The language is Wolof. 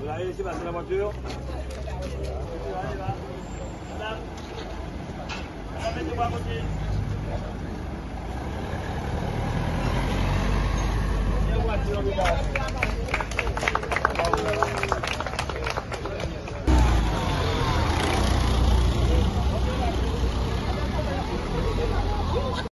Allez, c'est passé la voiture. Allez, va. Madame. Madame, mettez-moi à côté. Viens, voiture, les gars.